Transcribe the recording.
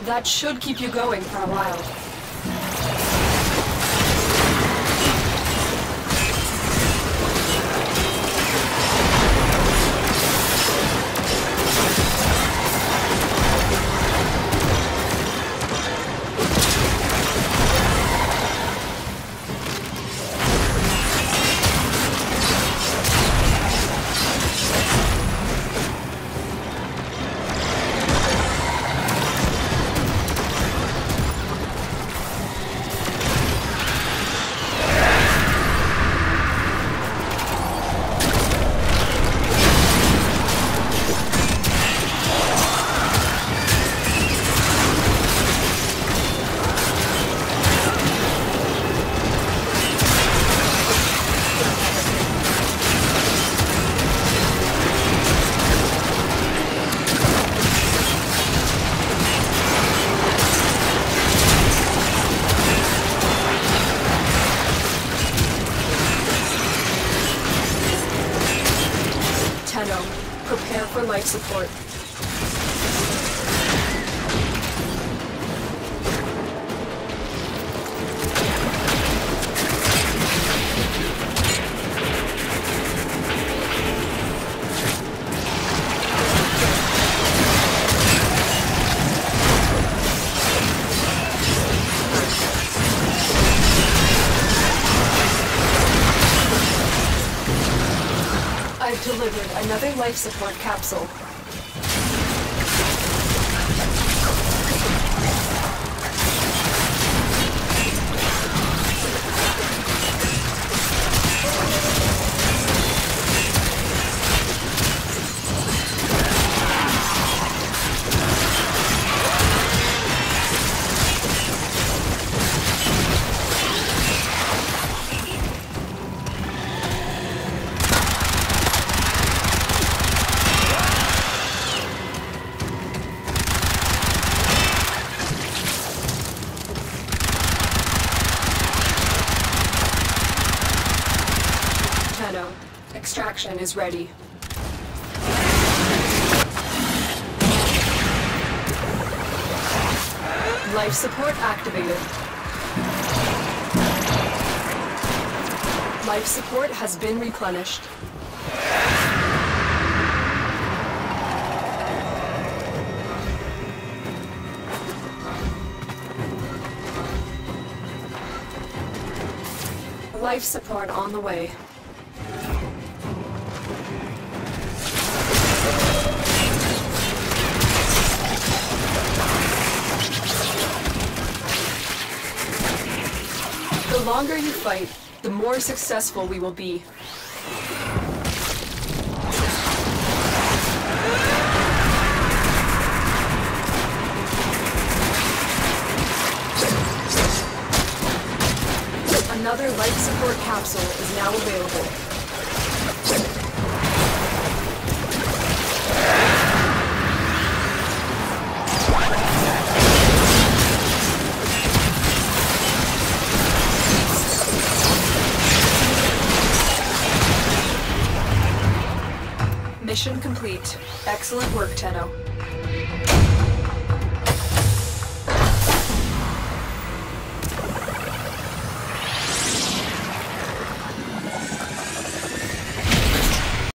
That should keep you going for a while. Prepare for life support. I've delivered another life support capsule. Extraction is ready. Life support activated. Life support has been replenished. Life support on the way. The longer you fight, the more successful we will be. Another life support capsule is now available. Mission complete. Excellent work, Tenno.